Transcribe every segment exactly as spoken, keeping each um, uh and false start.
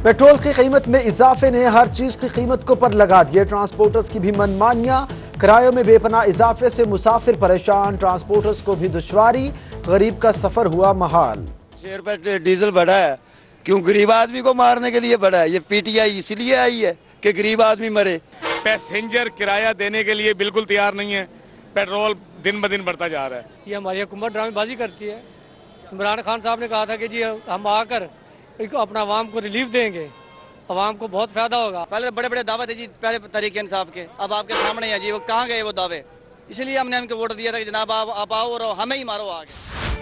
Petrol की कीमत में इजाफे ने हर चीज की कीमत को पर लगा दिए। ट्रांसपोर्टर्स की भी मनमानियां, किरायों में बेपनाह इजाफे से मुसाफिर परेशान, ट्रांसपोर्टर्स को भी दुश्वारी, गरीब का सफर हुआ महाल। छह रुपए डीजल बढ़ा है, क्यों? गरीब आदमी को मारने के लिए बढ़ा है। ये पीटीआई इसलिए आई है कि गरीब आदमी मरे। पैसेंजर किराया देने के लिए बिल्कुल तैयार नहीं है। पेट्रोल दिन ब दिन बढ़ता जा रहा है। ये हमारी हुकूमत ड्रामेबाजी करती है। इमरान खान साहब ने कहा था कि जी हम आकर अपना आवाम को रिलीफ देंगे, आवाम को बहुत फायदा होगा। पहले बड़े बड़े दावे थे जी पहले तरीके इंसाफ के, अब आपके सामने है जी वो कहाँ गए वो दावे। इसलिए हमने उनको वोट दिया था कि जनाब आप, आप आओ और हमें ही मारो आगे।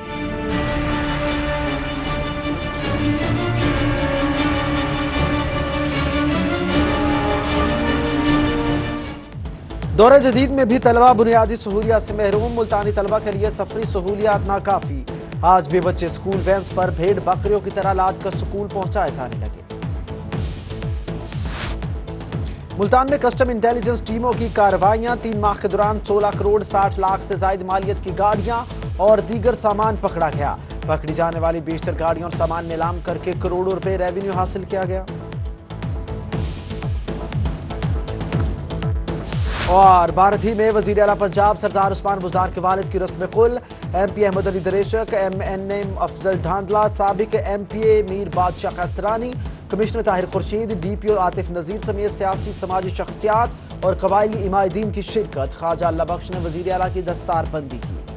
दौरे जदीद में भी तलबा बुनियादी सहूलियात से महरूम। मुल्तानी तलबा के लिए सफरी सहूलियात नाकाफी। आज भी बच्चे स्कूल वैन्स पर भेड़ बकरियों की तरह लाद कर स्कूल पहुंचाए जाने लगे। मुल्तान में कस्टम इंटेलिजेंस टीमों की कार्रवाइयां। तीन माह के दौरान सोलह करोड़ साठ लाख से ज्यादा मालियत की गाड़ियां और दीगर सामान पकड़ा गया। पकड़ी जाने वाली बेशतर गाड़ियों और सामान नीलाम करके करोड़ों रुपए रेवेन्यू हासिल किया गया। और बारही में वजीर आला पंजाब सरदार उस्मान बुज़दार के वालिद की रस्म कुल। M P Ahmad Ali Dareshak, M N M Afzal Dhandla, साबिक M P A Mir Badshah Khastrani, commissioner Tahir Khurshid, D P O Atif Nazir समेत सियासी समाजी शख्सियात और कबायली इमायदीन की शिरकत। ख्वाजा अल्लाह बख्श ने वजीर आला की दस्तारबंदी की।